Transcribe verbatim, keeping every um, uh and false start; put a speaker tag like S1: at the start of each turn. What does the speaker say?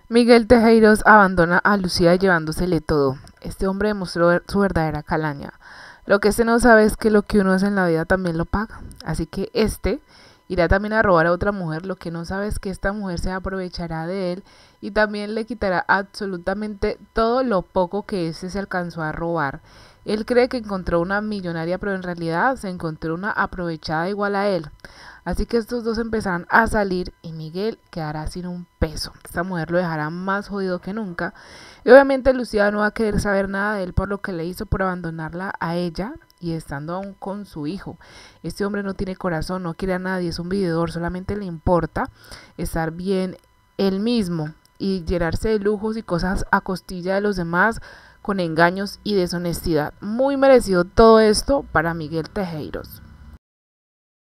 S1: Miguel Tejeiros abandona a Lucía llevándosele todo. Este hombre demostró ver- su verdadera calaña. Lo que este no sabe es que lo que uno hace en la vida también lo paga. Así que este irá también a robar a otra mujer. Lo que no sabe es que esta mujer se aprovechará de él y también le quitará absolutamente todo lo poco que este se alcanzó a robar. Él cree que encontró una millonaria, pero en realidad se encontró una aprovechada igual a él. Así que estos dos empezarán a salir y Miguel quedará sin un peso. Esta mujer lo dejará más jodido que nunca. Y obviamente Lucía no va a querer saber nada de él por lo que le hizo por abandonarla a ella y estando aún con su hijo. Este hombre no tiene corazón, no quiere a nadie, es un vividor, solamente le importa estar bien él mismo y llenarse de lujos y cosas a costilla de los demás con engaños y deshonestidad. Muy merecido todo esto para Miguel Tejeiros.